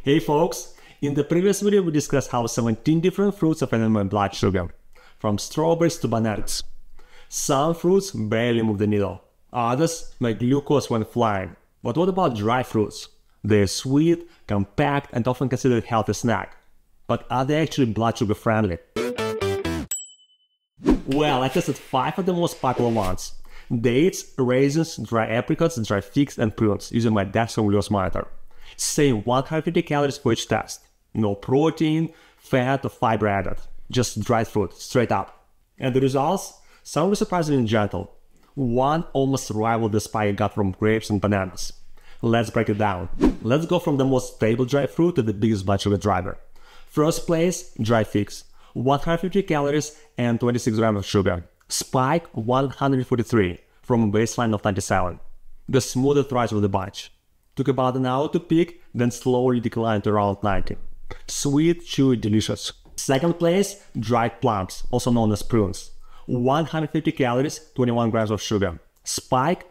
Hey folks, in the previous video we discussed how 17 different fruits affect my blood sugar, from strawberries to bananas. Some fruits barely move the needle, others make glucose when flying. But what about dry fruits? They're sweet, compact and often considered a healthy snack. But are they actually blood sugar friendly? Well, I tested 5 of the most popular ones: dates, raisins, dry apricots, dry figs and prunes using my Dexcom glucose monitor. Saying 150 calories for each test. No protein, fat or fiber added. Just dried fruit, straight up. And the results? Some were surprisingly gentle. One almost rivaled the spike I got from grapes and bananas. Let's break it down. Let's go from the most stable dry fruit to the biggest blood sugar driver. First place, dry figs. 150 calories and 26 grams of sugar. Spike 143 from a baseline of 97. The smoothest rise of the bunch. Took about an hour to peak, then slowly declined to around 90. Sweet, chewy, delicious. Second place, dried plums, also known as prunes. 150 calories, 21 grams of sugar. Spike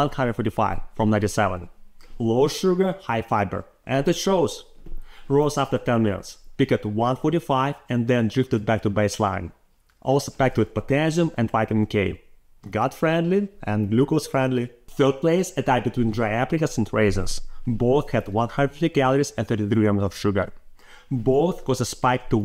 145 from 97. Low sugar, high fiber. And it shows. Rose after 10 minutes. Peaked at 145 and then drifted back to baseline. Also packed with potassium and vitamin K. Gut friendly and glucose friendly. Third place, a tie between dry apricots and raisins. Both had 150 calories and 33 grams of sugar. Both caused a spike to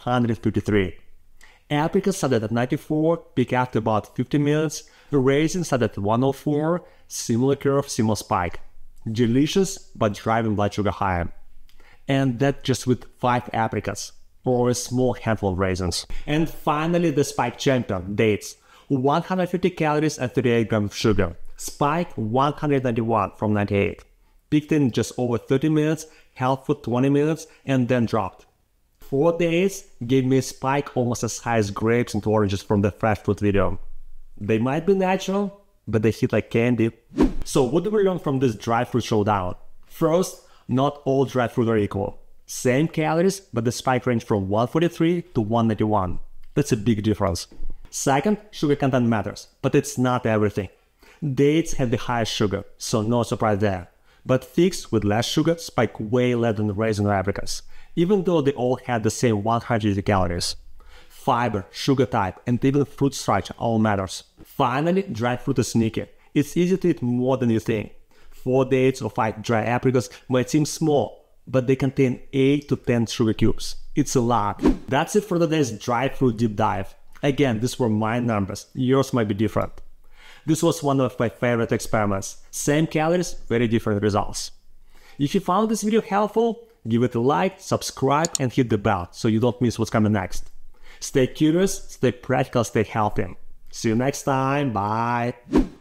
153. Apricots started at 94, peak after about 50 minutes. Raisins started at 104, similar curve, similar spike. Delicious, but driving blood sugar higher. And that just with 5 apricots, or a small handful of raisins. And finally, the spike champion, dates. 150 calories and 38 grams of sugar. Spike 191 from 98. Peaked in just over 30 minutes, held for 20 minutes, and then dropped. 4 days gave me a spike almost as high as grapes and oranges from the fresh fruit video. They might be natural, but they hit like candy. So what do we learn from this dry fruit showdown? First, not all dry fruit are equal. Same calories, but the spike range from 143 to 191. That's a big difference. Second, sugar content matters, but it's not everything. Dates have the highest sugar, so no surprise there. But figs with less sugar spike way less than raisins or apricots, even though they all had the same 150 calories. Fiber, sugar type, and even fruit structure all matters. Finally, dried fruit is sneaky. It's easy to eat more than you think. 4 dates or 5 dry apricots might seem small, but they contain 8 to 10 sugar cubes. It's a lot. That's it for today's dry fruit deep dive. Again, these were my numbers. Yours might be different. This was one of my favorite experiments. Same calories, very different results. If you found this video helpful, give it a like, subscribe and hit the bell so you don't miss what's coming next. Stay curious, stay practical, stay healthy. See you next time, bye!